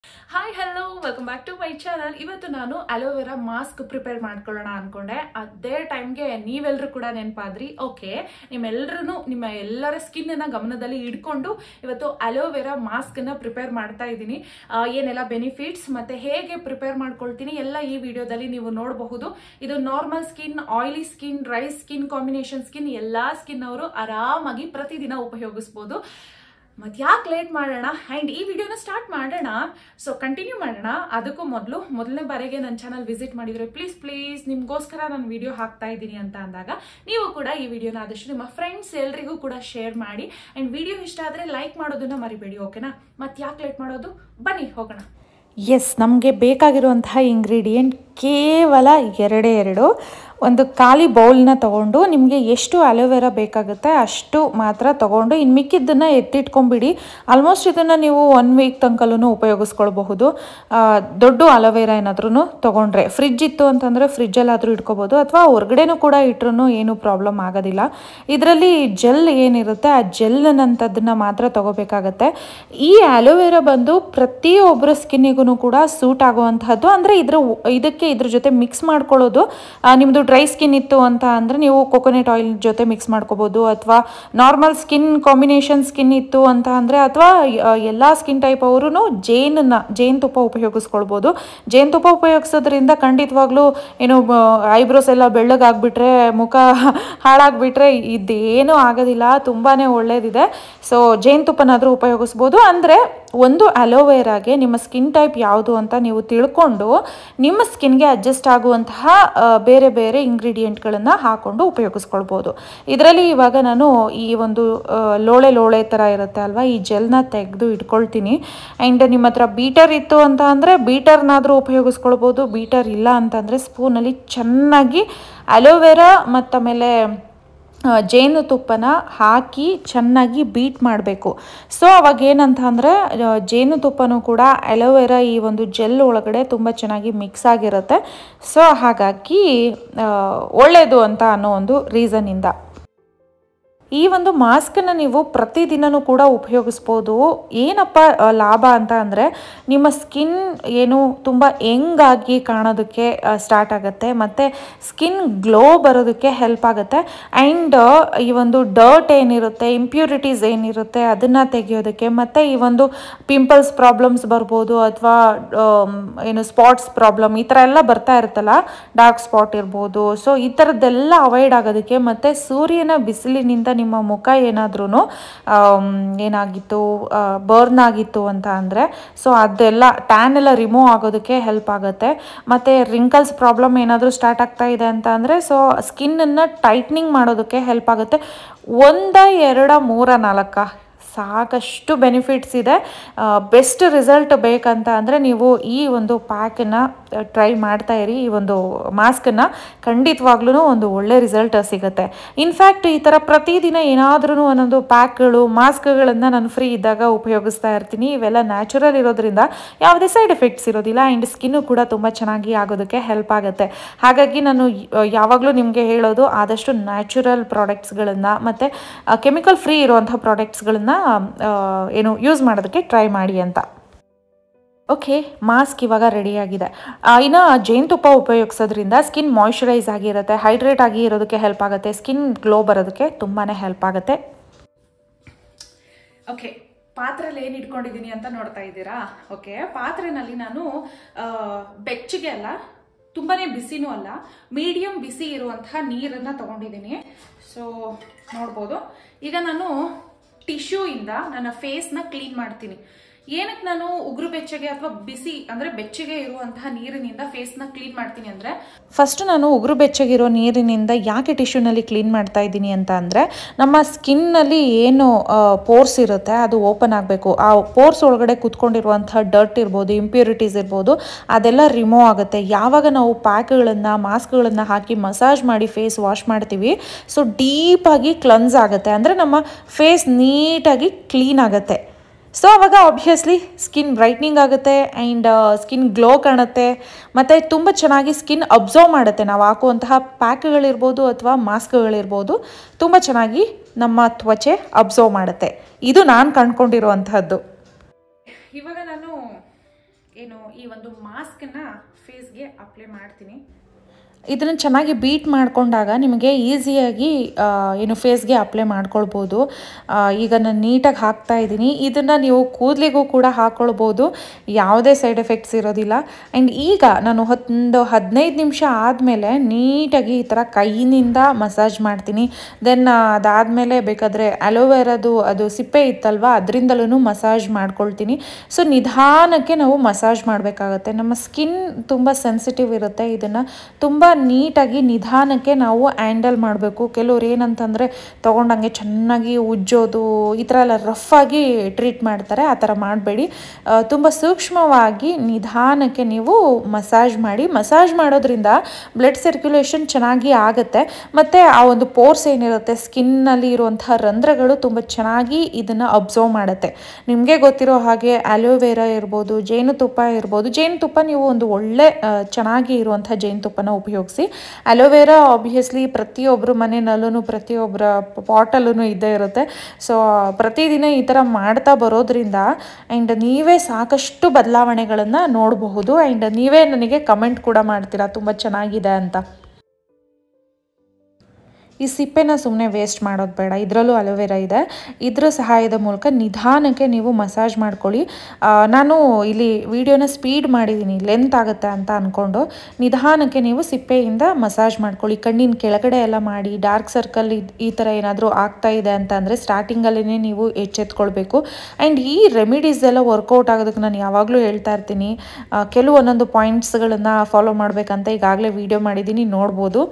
Hi hello welcome back to my channel. ಇವತ್ತು ನಾನು aloe vera mask prepare ಮಾಡ್ಕೊಳ್ಳೋಣ ಅನ್ಕೊಂಡೆ. ಅದೇ ಟೈಮ್ಗೆ ನೀವೆಲ್ಲರೂ ಕೂಡ ನೆನಪಾದ್ರಿ. ಓಕೆ, ನಿಮ್ಮ ಎಲ್ಲರ ಸ್ಕಿನ್ ಅನ್ನ ಗಮನದಲ್ಲಿ ಇಟ್ಕೊಂಡು ಇವತ್ತು ಅಲೋವೆರಾ ಮಾಸ್ಕ್ ಅನ್ನ ಪ್ರಿಪೇರ್ ಮಾಡ್ತಾ ಇದ್ದೀನಿ. ಏನೆಲ್ಲ ಬೆನಿಫಿಟ್ಸ್ ಮತ್ತೆ ಹೇಗೆ ಪ್ರಿಪೇರ್ ಮಾಡ್ಕೊಳ್ತೀನಿ ಎಲ್ಲ ಈ ವಿಡಿಯೋದಲ್ಲಿ ನೀವು ನೋಡಬಹುದು. ಇದು normal skin, oily skin, dry skin, combination skin ಎಲ್ಲಾ ಸ್ಕಿನ್ ಅವರು ಆರಾಮಾಗಿ ಪ್ರತಿದಿನ ಉಪಯೋಗಿಸಬಹುದು. ಮತ್ತೆ ಯಾಕೆ ಲೇಟ್ ಮಾಡೋಣ ಆ್ಯಂಡ್ ಈ ವಿಡಿಯೋನ ಸ್ಟಾರ್ಟ್ ಮಾಡೋಣ. ಸೊ ಕಂಟಿನ್ಯೂ ಮಾಡೋಣ. ಅದಕ್ಕೂ ಮೊದಲನೇ ಬಾರಿಗೆ ನನ್ನ ಚಾನಲ್ ವಿಸಿಟ್ ಮಾಡಿದರೆ ಪ್ಲೀಸ್ ನಿಮಗೋಸ್ಕರ ನಾನು ವಿಡಿಯೋ ಹಾಕ್ತಾ ಇದ್ದೀನಿ ಅಂತ ಅಂದಾಗ ನೀವು ಕೂಡ ಈ ವಿಡಿಯೋನ ಆದಷ್ಟು ನಿಮ್ಮ ಫ್ರೆಂಡ್ಸ್ ಎಲ್ರಿಗೂ ಕೂಡ ಶೇರ್ ಮಾಡಿ. ಆ್ಯಂಡ್ ವಿಡಿಯೋ ಇಷ್ಟ ಆದರೆ ಲೈಕ್ ಮಾಡೋದನ್ನ ಮರಿಬೇಡಿ. ಓಕೆನಾ? ಮತ್ತೆ ಯಾಕೆ ಲೇಟ್ ಮಾಡೋದು, ಬನ್ನಿ ಹೋಗೋಣ. ಎಸ್, ನಮಗೆ ಬೇಕಾಗಿರುವಂತಹ ಇಂಗ್ರೀಡಿಯೆಂಟ್ ಕೇವಲ ಎರಡು. ಒಂದು ಖಾಲಿ ಬೌಲ್ನ ತೊಗೊಂಡು ನಿಮಗೆ ಎಷ್ಟು ಅಲೋವೆರಾ ಬೇಕಾಗುತ್ತೆ ಅಷ್ಟು ಮಾತ್ರ ತೊಗೊಂಡು ಇನ್ನು ಮಿಕ್ಕಿದ್ದನ್ನು ಎತ್ತಿಟ್ಕೊಂಬಿಡಿ. ಆಲ್ಮೋಸ್ಟ್ ಇದನ್ನು ನೀವು 1 ವೀಕ್ ತನಕಲೂ ಉಪಯೋಗಿಸ್ಕೊಳ್ಬಹುದು. ದೊಡ್ಡ ಅಲೋವೆರಾ ಏನಾದ್ರೂ ತೊಗೊಂಡ್ರೆ, ಫ್ರಿಡ್ಜ್ ಇತ್ತು ಅಂತಂದರೆ ಫ್ರಿಜ್ಜಲ್ಲಾದರೂ ಇಟ್ಕೋಬೋದು, ಅಥವಾ ಹೊರಗಡೆನೂ ಕೂಡ ಇಟ್ಟರೂ ಏನೂ ಪ್ರಾಬ್ಲಮ್ ಆಗೋದಿಲ್ಲ. ಇದರಲ್ಲಿ ಜೆಲ್ ಏನಿರುತ್ತೆ ಆ ಜೆಲ್ನಂಥದ್ದನ್ನು ಮಾತ್ರ ತೊಗೋಬೇಕಾಗತ್ತೆ. ಈ ಅಲೋವೆರಾ ಬಂದು ಪ್ರತಿಯೊಬ್ಬರ ಸ್ಕಿನ್ನಿಗೂ ಕೂಡ ಸೂಟ್ ಆಗುವಂತಹದ್ದು. ಅಂದರೆ ಇದ್ರ ಜೊತೆ ಮಿಕ್ಸ್ ಮಾಡ್ಕೊಳ್ಳೋದು, ನಿಮ್ಮದು ಡ್ರೈ ಸ್ಕಿನ್ ಇತ್ತು ಅಂತ ಅಂದರೆ ನೀವು ಕೊಕೊನೆಟ್ ಆಯಿಲ್ ಜೊತೆ ಮಿಕ್ಸ್ ಮಾಡ್ಕೋಬೋದು, ಅಥವಾ ನಾರ್ಮಲ್ ಸ್ಕಿನ್ ಕಾಂಬಿನೇಷನ್ ಸ್ಕಿನ್ ಇತ್ತು ಅಂತ ಅಂದರೆ, ಅಥವಾ ಎಲ್ಲ ಸ್ಕಿನ್ ಟೈಪ್ ಅವರು ಜೇನುತುಪ್ಪ ಉಪಯೋಗಿಸ್ಕೊಳ್ಬೋದು. ಜೇನುತುಪ್ಪ ಉಪಯೋಗಿಸೋದ್ರಿಂದ ಖಂಡಿತವಾಗ್ಲೂ ಏನು ಐಬ್ರೋಸ್ ಎಲ್ಲ ಬೆಳ್ಳಗಾಗ್ಬಿಟ್ರೆ, ಮುಖ ಹಾಳಾಗ್ಬಿಟ್ರೆ ಇದೇನೂ ಆಗೋದಿಲ್ಲ, ತುಂಬಾ ಒಳ್ಳೇದಿದೆ. ಸೊ ಜೇನುತುಪ್ಪನಾದರೂ ಉಪಯೋಗಿಸ್ಬೋದು. ಅಂದರೆ ಒಂದು ಅಲೋವೆರಾಗೆ ನಿಮ್ಮ ಸ್ಕಿನ್ ಟೈಪ್ ಯಾವುದು ಅಂತ ನೀವು ತಿಳ್ಕೊಂಡು ನಿಮ್ಮ ಸ್ಕಿನ್ಗೆ ಅಡ್ಜಸ್ಟ್ ಆಗುವಂತಹ ಬೇರೆ ಬೇರೆ ಇಂಗ್ರೀಡಿಯೆಂಟ್ಗಳನ್ನು ಹಾಕ್ಕೊಂಡು ಉಪಯೋಗಿಸ್ಕೊಳ್ಬೋದು. ಇದರಲ್ಲಿ ಇವಾಗ ನಾನು ಈ ಒಂದು ಲೋಳೆ ಥರ ಇರುತ್ತೆ ಅಲ್ವಾ, ಈ ಜೆಲ್ನ ತೆಗೆದು ಇಟ್ಕೊಳ್ತೀನಿ. ಆ್ಯಂಡ್ ನಿಮ್ಮ ಹತ್ರ ಬೀಟರ್ ಇತ್ತು ಅಂತ ಅಂದರೆ ಬೀಟರ್ನಾದರೂ ಉಪಯೋಗಿಸ್ಕೊಳ್ಬೋದು. ಬೀಟರ್ ಇಲ್ಲ ಅಂತಂದರೆ ಸ್ಪೂನಲ್ಲಿ ಚೆನ್ನಾಗಿ ಅಲೋವೆರಾ ಮತ್ತು ಆಮೇಲೆ ಜೇನುತುಪ್ಪನ ಹಾಕಿ ಚೆನ್ನಾಗಿ ಬೀಟ್ ಮಾಡಬೇಕು. ಸೊ ಅವಾಗ ಏನಂತ ಅಂದರೆ ಜೇನುತುಪ್ಪನೂ ಕೂಡ ಅಲೋವೆರಾ ಈ ಒಂದು ಜೆಲ್ ಒಳಗಡೆ ತುಂಬ ಚೆನ್ನಾಗಿ ಮಿಕ್ಸ್ ಆಗಿರುತ್ತೆ. ಸೊ ಹಾಗಾಗಿ ಒಳ್ಳೆಯದು ಅಂತ ಅನ್ನೋ ಒಂದು ರೀಸನ್ನಿಂದ ಈ ಒಂದು ಮಾಸ್ಕನ್ನು ನೀವು ಪ್ರತಿದಿನವೂ ಕೂಡ ಉಪಯೋಗಿಸ್ಬೋದು. ಏನಪ್ಪ ಲಾಭ ಅಂತ ಅಂದರೆ ನಿಮ್ಮ ಸ್ಕಿನ್ ಏನು ತುಂಬ ಯಂಗಾಗಿ ಕಾಣೋದಕ್ಕೆ ಸ್ಟಾರ್ಟ್ ಆಗುತ್ತೆ, ಮತ್ತು ಸ್ಕಿನ್ ಗ್ಲೋ ಬರೋದಕ್ಕೆ ಹೆಲ್ಪ್ ಆಗುತ್ತೆ. ಆ್ಯಂಡ್ ಈ ಒಂದು ಡರ್ಟ್ ಏನಿರುತ್ತೆ, ಇಂಪ್ಯೂರಿಟೀಸ್ ಏನಿರುತ್ತೆ ಅದನ್ನು ತೆಗೆಯೋದಕ್ಕೆ, ಮತ್ತು ಈ ಒಂದು ಪಿಂಪಲ್ಸ್ ಪ್ರಾಬ್ಲಮ್ಸ್ ಬರ್ಬೋದು, ಅಥವಾ ಏನು ಸ್ಪಾಟ್ಸ್ ಪ್ರಾಬ್ಲಮ್ ಈ ಥರ ಎಲ್ಲ ಬರ್ತಾ ಇರುತ್ತಲ್ಲ, ಡಾರ್ಕ್ ಸ್ಪಾಟ್ ಇರ್ಬೋದು. ಸೊ ಈ ಥರದ್ದೆಲ್ಲ ಅವಾಯ್ಡ್ ಆಗೋದಕ್ಕೆ, ಮತ್ತು ಸೂರ್ಯನ ಬಿಸಿಲಿನಿಂದ ನಿಮ್ಮ ಮುಖ ಏನಾದ್ರೂ ಏನಾಗಿತ್ತು, ಬರ್ನ್ ಆಗಿತ್ತು ಅಂತ ಅಂದರೆ ಸೊ ಅದೆಲ್ಲ ಟ್ಯಾನ್ ಎಲ್ಲ ರಿಮೂವ್ ಆಗೋದಕ್ಕೆ ಹೆಲ್ಪ್ ಆಗುತ್ತೆ. ಮತ್ತು ರಿಂಕಲ್ಸ್ ಪ್ರಾಬ್ಲಮ್ ಏನಾದರೂ ಸ್ಟಾರ್ಟ್ ಆಗ್ತಾ ಇದೆ ಅಂತ ಅಂದರೆ ಸೊ ಸ್ಕಿನ್ನನ್ನು ಟೈಟ್ನಿಂಗ್ ಮಾಡೋದಕ್ಕೆ ಹೆಲ್ಪ್ ಆಗುತ್ತೆ. 1 2 3 4 ಸಾಕಷ್ಟು ಬೆನಿಫಿಟ್ಸ್ ಇದೆ. ಬೆಸ್ಟ್ ರಿಸಲ್ಟ್ ಬೇಕಂತ ಅಂದರೆ ನೀವು ಈ ಒಂದು ಪ್ಯಾಕನ್ನು ಟ್ರೈ ಮಾಡ್ತಾ ಇರಿ. ಈ ಒಂದು ಮಾಸ್ಕನ್ನು ಖಂಡಿತವಾಗ್ಲೂ ಒಂದು ಒಳ್ಳೆ ರಿಸಲ್ಟ್ ಸಿಗುತ್ತೆ. ಇನ್ಫ್ಯಾಕ್ಟ್ ಈ ಥರ ಪ್ರತಿದಿನ ಏನಾದ್ರೂ ಒಂದೊಂದು ಪ್ಯಾಕ್ಗಳು, ಮಾಸ್ಕ್ಗಳನ್ನು ನಾನು ಫ್ರೀ ಇದ್ದಾಗ ಉಪಯೋಗಿಸ್ತಾ ಇರ್ತೀನಿ. ಇವೆಲ್ಲ ನ್ಯಾಚುರಲ್ ಇರೋದ್ರಿಂದ ಯಾವುದೇ ಸೈಡ್ ಎಫೆಕ್ಟ್ಸ್ ಇರೋದಿಲ್ಲ. ಆ್ಯಂಡ್ ಸ್ಕಿನ್ನು ಕೂಡ ತುಂಬ ಚೆನ್ನಾಗಿ ಆಗೋದಕ್ಕೆ ಹೆಲ್ಪ್ ಆಗುತ್ತೆ. ಹಾಗಾಗಿ ನಾನು ಯಾವಾಗಲೂ ನಿಮಗೆ ಹೇಳೋದು ಆದಷ್ಟು ನ್ಯಾಚುರಲ್ ಪ್ರಾಡಕ್ಟ್ಸ್ಗಳನ್ನು ಮತ್ತು ಕೆಮಿಕಲ್ ಫ್ರೀ ಇರುವಂಥ ಪ್ರಾಡಕ್ಟ್ಸ್ಗಳನ್ನು ಏನು ಯೂಸ್ ಮಾಡೋದಕ್ಕೆ ಟ್ರೈ ಮಾಡಿ ಅಂತ. ಓಕೆ, ಮಾಸ್ಕ್ ಇವಾಗ ರೆಡಿಯಾಗಿದೆ. ಇನ್ನು ಜೇನುತುಪ್ಪ ಉಪಯೋಗಿಸೋದ್ರಿಂದ ಸ್ಕಿನ್ ಮಾಯ್ಶ್ಚರೈಸ್ ಆಗಿರುತ್ತೆ, ಹೈಡ್ರೇಟ್ ಆಗಿ ಇರೋದಕ್ಕೆ ಹೆಲ್ಪ್ ಆಗುತ್ತೆ, ಸ್ಕಿನ್ ಗ್ಲೋ ಬರೋದಕ್ಕೆ ತುಂಬಾ ಹೆಲ್ಪ್ ಆಗುತ್ತೆ. ಓಕೆ, ಪಾತ್ರೆಯಲ್ಲಿ ಏನು ಇಟ್ಕೊಂಡಿದ್ದೀನಿ ಅಂತ ನೋಡ್ತಾ ಇದ್ದೀರಾ? ಓಕೆ, ಪಾತ್ರೆನಲ್ಲಿ ನಾನು ಬೆಚ್ಚಗೆ ಅಲ್ಲ, ತುಂಬಾನೇ ಬಿಸಿನೂ ಅಲ್ಲ, ಮೀಡಿಯಂ ಬಿಸಿ ಇರುವಂತಹ ನೀರನ್ನು ತಗೊಂಡಿದ್ದೀನಿ. ಸೊ ನೋಡ್ಬೋದು. ಈಗ ನಾನು ಟಿಶ್ಯೂ ಇಂದ ನನ್ನ ಫೇಸ್ನ ಕ್ಲೀನ್ ಮಾಡ್ತೀನಿ. ಏನಕ್ಕೆ ನಾನು ಉಗುರು ಬೆಚ್ಚಗೆ ಅಥವಾ ಬಿಸಿ ಅಂದರೆ ಬೆಚ್ಚಗೆ ಇರುವಂತಹ ನೀರಿನಿಂದ ಫೇಸ್ನ ಕ್ಲೀನ್ ಮಾಡ್ತೀನಿ ಅಂದರೆ, ಫಸ್ಟ್ ನಾನು ಉಗುರು ಬೆಚ್ಚಗಿರೋ ನೀರಿನಿಂದ ಯಾಕೆ ಟಿಶ್ಯೂನಲ್ಲಿ ಕ್ಲೀನ್ ಮಾಡ್ತಾ ಇದ್ದೀನಿ ಅಂತ ಅಂದರೆ, ನಮ್ಮ ಸ್ಕಿನ್ನಲ್ಲಿ ಏನು ಪೋರ್ಸ್ ಇರುತ್ತೆ ಅದು ಓಪನ್ ಆಗಬೇಕು. ಆ ಪೋರ್ಸ್ ಒಳಗಡೆ ಕೂತ್ಕೊಂಡಿರುವಂಥ ಡರ್ಟ್ ಇರ್ಬೋದು, ಇಂಪ್ಯೂರಿಟೀಸ್ ಇರ್ಬೋದು, ಅದೆಲ್ಲ ರಿಮೂವ್ ಆಗುತ್ತೆ. ಯಾವಾಗ ನಾವು ಪ್ಯಾಕ್ಗಳನ್ನು, ಮಾಸ್ಕ್ಗಳನ್ನು ಹಾಕಿ ಮಸಾಜ್ ಮಾಡಿ ಫೇಸ್ ವಾಶ್ ಮಾಡ್ತೀವಿ, ಸೊ ಡೀಪಾಗಿ ಕ್ಲನ್ಸ್ ಆಗುತ್ತೆ. ಅಂದರೆ ನಮ್ಮ ಫೇಸ್ ನೀಟಾಗಿ ಕ್ಲೀನ್ ಆಗುತ್ತೆ. ಸೊ ಅವಾಗ ಆಬ್ವಿಯಸ್ಲಿ ಸ್ಕಿನ್ ಬ್ರೈಟ್ನಿಂಗ್ ಆಗುತ್ತೆ ಆ್ಯಂಡ್ ಸ್ಕಿನ್ ಗ್ಲೋ ಕಾಣುತ್ತೆ, ಮತ್ತು ತುಂಬ ಚೆನ್ನಾಗಿ ಸ್ಕಿನ್ ಅಬ್ಸರ್ವ್ ಮಾಡುತ್ತೆ. ನಾವು ಹಾಕುವಂತಹ ಪ್ಯಾಕ್ಗಳಿರ್ಬೋದು ಅಥವಾ ಮಾಸ್ಕ್ಗಳಿರ್ಬೋದು, ತುಂಬ ಚೆನ್ನಾಗಿ ನಮ್ಮ ತ್ವಚೆ ಅಬ್ಸರ್ವ್ ಮಾಡುತ್ತೆ. ಇದು ನಾನು ಕಂಡುಕೊಂಡಿರುವಂತಹದ್ದು. ಇವಾಗ ನಾನು ಏನು ಈ ಒಂದು ಮಾಸ್ಕನ್ನ ಫೇಸ್ಗೆ ಅಪ್ಲೈ ಮಾಡ್ತೀನಿ. ಇದನ್ನು ಚೆನ್ನಾಗಿ ಬೀಟ್ ಮಾಡಿಕೊಂಡಾಗ ನಿಮಗೆ ಈಸಿಯಾಗಿ ಏನು ಫೇಸ್ಗೆ ಅಪ್ಲೈ ಮಾಡ್ಕೊಳ್ಬೋದು. ಈಗ ನಾನು ನೀಟಾಗಿ ಹಾಕ್ತಾ ಇದ್ದೀನಿ. ಇದನ್ನು ನೀವು ಕೂದಲಿಗೂ ಕೂಡ ಹಾಕ್ಕೊಳ್ಬೋದು, ಯಾವುದೇ ಸೈಡ್ ಎಫೆಕ್ಟ್ಸ್ ಇರೋದಿಲ್ಲ. ಆ್ಯಂಡ್ ಈಗ ನಾನು ಒಂದು 15 ನಿಮಿಷ ಆದಮೇಲೆ ನೀಟಾಗಿ ಈ ಥರ ಕೈಯಿಂದ ಮಸಾಜ್ ಮಾಡ್ತೀನಿ. ದೆನ್ ಅದಾದಮೇಲೆ ಬೇಕಾದರೆ ಅಲೋವೆರಾದು ಅದು ಸಿಪ್ಪೆ ಇತ್ತಲ್ವ ಅದರಿಂದಲೂ ಮಸಾಜ್ ಮಾಡ್ಕೊಳ್ತೀನಿ. ಸೊ ನಿಧಾನಕ್ಕೆ ನಾವು ಮಸಾಜ್ ಮಾಡಬೇಕಾಗತ್ತೆ. ನಮ್ಮ ಸ್ಕಿನ್ ತುಂಬ ಸೆನ್ಸಿಟಿವ್ ಇರುತ್ತೆ. ಇದನ್ನು ತುಂಬ ನೀಟಾಗಿ ನಿಧಾನಕ್ಕೆ ನಾವು ಹ್ಯಾಂಡಲ್ ಮಾಡಬೇಕು. ಕೆಲವ್ರು ಏನಂತಂದರೆ ತೊಗೊಂಡಂಗೆ ಚೆನ್ನಾಗಿ ಉಜ್ಜೋದು ಈ ಥರ ಎಲ್ಲ ರಫಾಗಿ ಟ್ರೀಟ್ ಮಾಡ್ತಾರೆ. ಆ ಥರ ಮಾಡಬೇಡಿ. ತುಂಬ ಸೂಕ್ಷ್ಮವಾಗಿ ನಿಧಾನಕ್ಕೆ ನೀವು ಮಸಾಜ್ ಮಾಡಿ. ಮಸಾಜ್ ಮಾಡೋದ್ರಿಂದ ಬ್ಲಡ್ ಸರ್ಕ್ಯುಲೇಷನ್ ಚೆನ್ನಾಗಿ ಆಗುತ್ತೆ. ಮತ್ತು ಆ ಒಂದು ಪೋರ್ಸ್ ಏನಿರುತ್ತೆ ಸ್ಕಿನ್ನಲ್ಲಿ ಇರುವಂತಹ ರಂಧ್ರಗಳು ತುಂಬ ಚೆನ್ನಾಗಿ ಇದನ್ನು ಅಬ್ಸರ್ವ್ ಮಾಡುತ್ತೆ. ನಿಮಗೆ ಗೊತ್ತಿರೋ ಹಾಗೆ ಅಲೋವೆರಾ ಇರ್ಬೋದು, ಜೇನುತುಪ್ಪ ಇರ್ಬೋದು. ಜೇನುತುಪ್ಪ ನೀವು ಒಂದು ಒಳ್ಳೆ ಚೆನ್ನಾಗಿ ಇರುವಂಥ ಜೇನುತುಪ್ಪನ ಉಪಯೋಗಿಸಿ. ಅಲೋವೆರಾ ಆಬ್ವಿಯಸ್ಲಿ ಪ್ರತಿಯೊಬ್ಬರು ಮನೆಯಲ್ಲೂ ಪ್ರತಿಯೊಬ್ಬರ ಪಾಟಲ್ಲೂ ಇದ್ದೇ ಇರುತ್ತೆ. ಸೊ ಪ್ರತಿದಿನ ಈ ಥರ ಮಾಡ್ತಾ ಬರೋದ್ರಿಂದ ಆ್ಯಂಡ್ ನೀವೇ ಸಾಕಷ್ಟು ಬದಲಾವಣೆಗಳನ್ನು ನೋಡಬಹುದು. ಆ್ಯಂಡ್ ನೀವೇ ನನಗೆ ಕಮೆಂಟ್ ಕೂಡ ಮಾಡ್ತೀರಾ ತುಂಬ ಚೆನ್ನಾಗಿದೆ ಅಂತ. ಈ ಸಿಪ್ಪೆನ ಸುಮ್ಮನೆ ವೇಸ್ಟ್ ಮಾಡೋದು ಬೇಡ. ಇದರಲ್ಲೂ ಅಲೋವೆರಾ ಇದೆ. ಇದರ ಸಹಾಯದ ಮೂಲಕ ನಿಧಾನಕ್ಕೆ ನೀವು ಮಸಾಜ್ ಮಾಡ್ಕೊಳ್ಳಿ. ನಾನು ಇಲ್ಲಿ ವಿಡಿಯೋನ ಸ್ಪೀಡ್ ಮಾಡಿದ್ದೀನಿ, ಲೆಂತ್ ಆಗುತ್ತೆ ಅಂತ ಅಂದ್ಕೊಂಡು. ನಿಧಾನಕ್ಕೆ ನೀವು ಸಿಪ್ಪೆಯಿಂದ ಮಸಾಜ್ ಮಾಡ್ಕೊಳ್ಳಿ. ಕಣ್ಣಿನ ಕೆಳಗಡೆ ಎಲ್ಲ ಮಾಡಿ. ಡಾರ್ಕ್ ಸರ್ಕಲ್ ಈ ಥರ ಏನಾದರೂ ಆಗ್ತಾ ಇದೆ ಅಂತ ಅಂದರೆ ಸ್ಟಾರ್ಟಿಂಗಲ್ಲೇ ನೀವು ಎಚ್ಚೆತ್ಕೊಳ್ಬೇಕು. ಆ್ಯಂಡ್ ಈ ರೆಮಿಡೀಸ್ ಎಲ್ಲ ವರ್ಕೌಟ್ ಆಗೋದಕ್ಕೆ ನಾನು ಯಾವಾಗಲೂ ಹೇಳ್ತಾ ಇರ್ತೀನಿ. ಕೆಲವೊಂದೊಂದು ಪಾಯಿಂಟ್ಸ್ಗಳನ್ನು ಫಾಲೋ ಮಾಡಬೇಕಂತ ಈಗಾಗಲೇ ವಿಡಿಯೋ ಮಾಡಿದ್ದೀನಿ, ನೋಡ್ಬೋದು.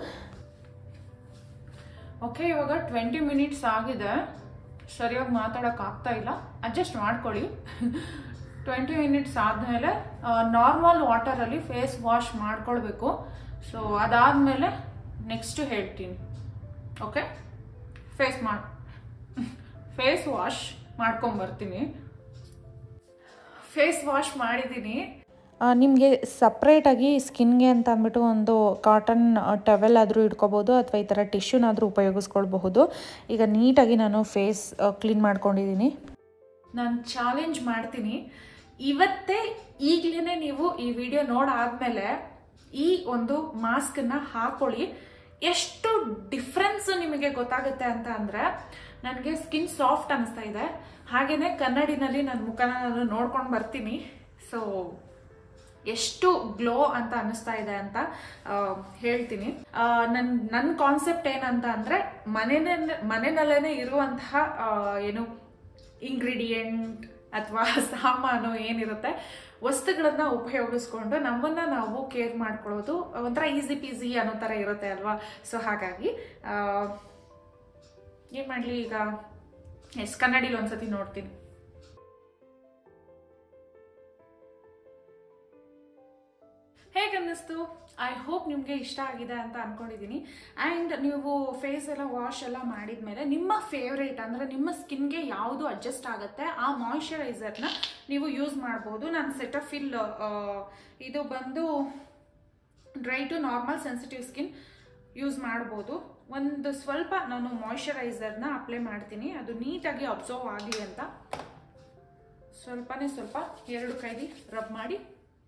ಓಕೆ, ಇವಾಗ 20 ಮಿನಿಟ್ಸ್ ಆಗಿದೆ. ಸರಿಯಾಗಿ ಮಾತಾಡೋಕ್ಕಾಗ್ತಾ ಇಲ್ಲ, ಅಡ್ಜಸ್ಟ್ ಮಾಡ್ಕೊಳ್ಳಿ. 20 ಮಿನಿಟ್ಸ್ ಆದಮೇಲೆ ನಾರ್ಮಲ್ ವಾಟರಲ್ಲಿ ಫೇಸ್ ವಾಶ್ ಮಾಡ್ಕೊಳ್ಬೇಕು. ಸೊ ಅದಾದಮೇಲೆ ನೆಕ್ಸ್ಟು ಹೇಳ್ತೀನಿ. ಓಕೆ, ಫೇಸ್ ವಾಶ್ ಮಾಡ್ಕೊಂಬರ್ತೀನಿ. ಫೇಸ್ ವಾಶ್ ಮಾಡಿದ್ದೀನಿ. ನಿಮಗೆ ಸಪ್ರೇಟಾಗಿ ಸ್ಕಿನ್ಗೆ ಅಂತ ಅಂದ್ಬಿಟ್ಟು ಒಂದು ಕಾಟನ್ ಟವೆಲ್ ಆದರೂ ಇಟ್ಕೋಬೋದು, ಅಥವಾ ಈ ಥರ ಟಿಶ್ಯೂನಾದರೂ ಉಪಯೋಗಿಸ್ಕೊಳ್ಬಹುದು. ಈಗ ನೀಟಾಗಿ ನಾನು ಫೇಸ್ ಕ್ಲೀನ್ ಮಾಡ್ಕೊಂಡಿದ್ದೀನಿ. ನಾನು ಚಾಲೆಂಜ್ ಮಾಡ್ತೀನಿ, ಇವತ್ತೇ ಈಗಲೇ ನೀವು ಈ ವಿಡಿಯೋ ನೋಡಾದ್ಮೇಲೆ ಈ ಒಂದು ಮಾಸ್ಕನ್ನು ಹಾಕೊಳ್ಳಿ. ಎಷ್ಟು ಡಿಫ್ರೆನ್ಸ್ ನಿಮಗೆ ಗೊತ್ತಾಗುತ್ತೆ ಅಂತ ಅಂದರೆ, ನನಗೆ ಸ್ಕಿನ್ ಸಾಫ್ಟ್ ಅನ್ನಿಸ್ತಾ ಇದೆ. ಹಾಗೆಯೇ ಕನ್ನಡಿನಲ್ಲಿ ನನ್ನ ಮುಖನ ನಾನು ನೋಡ್ಕೊಂಡು ಬರ್ತೀನಿ. ಸೊ ಎಷ್ಟು ಗ್ಲೋ ಅಂತ ಅನ್ನಿಸ್ತಾ ಇದೆ ಅಂತ ಹೇಳ್ತೀನಿ. ನನ್ನ ಕಾನ್ಸೆಪ್ಟ್ ಏನಂತ ಅಂದರೆ, ಮನೆಯಲ್ಲೇ ಇರುವಂತಹ ಏನು ಇಂಗ್ರೀಡಿಯೆಂಟ್ ಅಥವಾ ಸಾಮಾನು ಏನಿರುತ್ತೆ ವಸ್ತುಗಳನ್ನ ಉಪಯೋಗಿಸ್ಕೊಂಡು ನಮ್ಮನ್ನ ನಾವು ಕೇರ್ ಮಾಡ್ಕೊಳ್ಳೋದು ಒಂಥರ ಈಸಿ ಪೀಸಿ ಅನ್ನೋ ಥರ ಇರುತ್ತೆ ಅಲ್ವಾ. ಸೊ ಹಾಗಾಗಿ ಏನು ಮಾಡಲಿ, ಈಗ ಕನ್ನಡಿಲಿ ಒಂದ್ಸತಿ ನೋಡ್ತೀನಿ. ಹೇಗನ್ನಿಸ್ತು? ಐ ಹೋಪ್ ನಿಮಗೆ ಇಷ್ಟ ಆಗಿದೆ ಅಂತ ಅನ್ಕೊಂಡಿದ್ದೀನಿ. ಆ್ಯಂಡ್ ನೀವು ಫೇಸ್ ಎಲ್ಲ ವಾಶ್ ಎಲ್ಲ ಮಾಡಿದ್ಮೇಲೆ ನಿಮ್ಮ ಫೇವ್ರೇಟ್ ಅಂದರೆ ನಿಮ್ಮ ಸ್ಕಿನ್ಗೆ ಯಾವುದು ಅಡ್ಜಸ್ಟ್ ಆಗುತ್ತೆ ಆ ಮಾಯಿಶ್ಚರೈಸರ್ನ ನೀವು ಯೂಸ್ ಮಾಡ್ಬೋದು. ನಾನು ಸೆಟಫಿಲ್ ಇದು ಬಂದು dry to normal sensitive skin use ಮಾಡ್ಬೋದು. ಒಂದು ಸ್ವಲ್ಪ ನಾನು ಮಾಯಿಶ್ಚರೈಸರ್ನ ಅಪ್ಲೈ ಮಾಡ್ತೀನಿ, ಅದು ನೀಟಾಗಿ ಅಬ್ಸರ್ವ್ ಆಗಲಿ ಅಂತ. ಸ್ವಲ್ಪನೇ ಸ್ವಲ್ಪ 2 ಕೈಲಿ ರಬ್ ಮಾಡಿ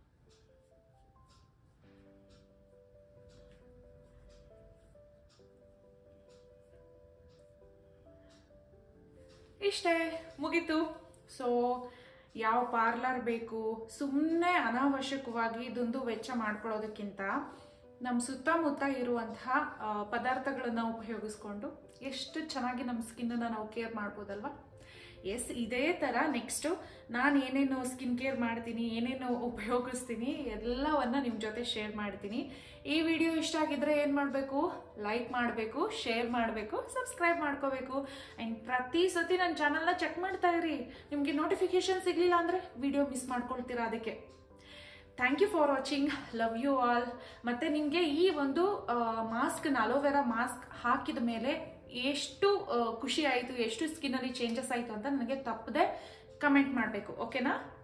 ಇಷ್ಟೇ, ಮುಗೀತು. ಸೊ ಯಾವ ಪಾರ್ಲರ್ ಬೇಕು, ಸುಮ್ಮನೆ ಅನಾವಶ್ಯಕವಾಗಿ ಇದೊಂದು ವೆಚ್ಚ ಮಾಡ್ಕೊಳ್ಳೋದಕ್ಕಿಂತ ನಮ್ಮ ಸುತ್ತಮುತ್ತ ಇರುವಂತಹ ಪದಾರ್ಥಗಳನ್ನು ಉಪಯೋಗಿಸ್ಕೊಂಡು ಎಷ್ಟು ಚೆನ್ನಾಗಿ ನಮ್ಮ ಸ್ಕಿನ್ನನ್ನು ನಾವು ಕೇರ್ ಮಾಡ್ಬೋದಲ್ವಾ. ಎಸ್, ಇದೇ ಥರ ನೆಕ್ಸ್ಟು ನಾನು ಏನೇನು ಸ್ಕಿನ್ ಕೇರ್ ಮಾಡ್ತೀನಿ, ಏನೇನು ಉಪಯೋಗಿಸ್ತೀನಿ ಎಲ್ಲವನ್ನ ನಿಮ್ಮ ಜೊತೆ ಶೇರ್ ಮಾಡ್ತೀನಿ. ಈ ವಿಡಿಯೋ ಇಷ್ಟ ಆಗಿದ್ರೆ ಏನು ಮಾಡಬೇಕು? ಲೈಕ್ ಮಾಡಬೇಕು, ಶೇರ್ ಮಾಡಬೇಕು, ಸಬ್ಸ್ಕ್ರೈಬ್ ಮಾಡ್ಕೋಬೇಕು. ಆ್ಯಂಡ್ ಪ್ರತಿ ಸತಿ ನನ್ನ ಚಾನಲ್ನ ಚೆಕ್ ಮಾಡ್ತಾ ಇರಿ. ನಿಮಗೆ ನೋಟಿಫಿಕೇಶನ್ ಸಿಗಲಿಲ್ಲ ಅಂದರೆ ವಿಡಿಯೋ ಮಿಸ್ ಮಾಡ್ಕೊಳ್ತೀರಾ. ಅದಕ್ಕೆ thank you for watching. Love you all. ಮತ್ತು ನಿಮಗೆ ಈ ಒಂದು ಮಾಸ್ಕ್ನ ಅಲೋವೆರಾ ಮಾಸ್ಕ್ ಹಾಕಿದ ಮೇಲೆ ಎಷ್ಟು ಖುಷಿ ಆಯಿತು, ಎಷ್ಟು ಸ್ಕಿನ್ನಲ್ಲಿ ಚೇಂಜಸ್ ಆಯಿತು ಅಂತ ನನಗೆ ತಪ್ಪದೆ ಕಮೆಂಟ್ ಮಾಡಬೇಕು. ಓಕೆನಾ?